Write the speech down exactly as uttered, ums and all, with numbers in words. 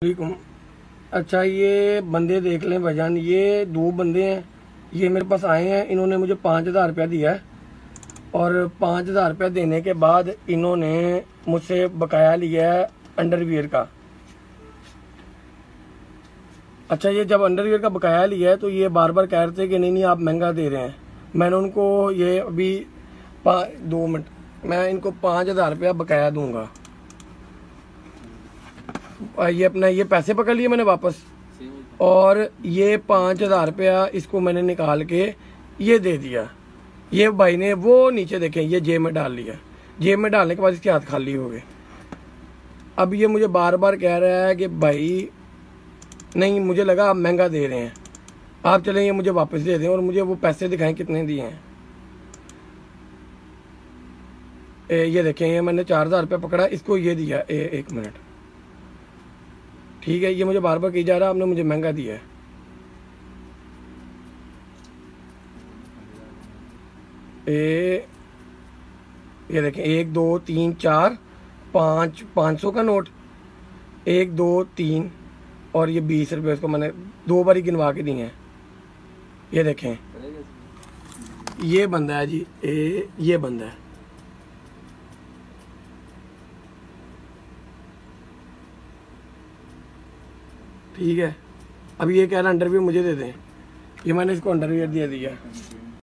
वालेकुम। अच्छा ये बंदे देख लें भाईजान, ये दो बंदे हैं, ये मेरे पास आए हैं। इन्होंने मुझे पाँच हज़ार रुपया दिया है और पाँच हज़ार रुपया देने के बाद इन्होंने मुझसे बकाया लिया है अंडरवियर का। अच्छा ये जब अंडरवियर का बकाया लिया है तो ये बार बार कह रहे थे कि नहीं नहीं आप महंगा दे रहे हैं। मैंने उनको ये अभी दो मिनट मैं इनको पाँच हज़ार रुपया बकाया दूंगा। ये अपना ये पैसे पकड़ लिए मैंने वापस, और ये पाँच हज़ार रुपया इसको मैंने निकाल के ये दे दिया। ये भाई ने वो नीचे देखें ये जेब में डाल लिया। जेब में डालने के बाद इसके हाथ खाली हो गए। अब ये मुझे बार बार कह रहा है कि भाई नहीं, मुझे लगा आप महंगा दे रहे हैं, आप चलें ये मुझे वापस दे दें और मुझे वो पैसे दिखाएं कितने दिए हैं। ए, ये देखें ये मैंने चार हज़ार रुपया पकड़ा, इसको ये दिया। ए, एक मिनट ठीक है, ये मुझे बार बार कही जा रहा है आपने मुझे महंगा दिया है। ए, ये देखें एक दो तीन चार पाँच पाँच सौ का नोट, एक दो तीन और ये बीस रुपये उसको मैंने दो बार ही गिनवा के दिए हैं। ये देखें ये बंदा है जी, ए, ये बंदा है। ठीक है, अब ये कह रहा है अंडरवियर मुझे दे दें, ये मैंने इसको अंडरवियर दे दिया।